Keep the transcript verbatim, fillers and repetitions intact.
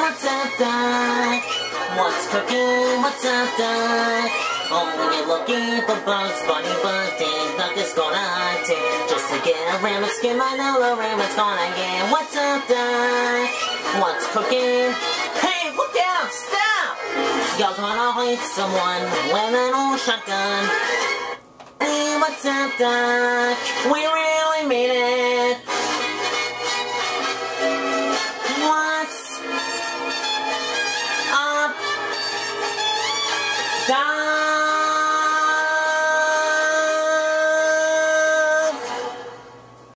what's up, Doc? What's cooking? What's up, Doc? Only you're looking for Bugs Bunny, but Dave Duck is gonna take just to get around the skin. I know the rain's gonna get. What's up, Doc? What's cooking? Hey, look out! Stop! You're gonna hit someone with an old shotgun. Hey, what's up, Doc? We really made it.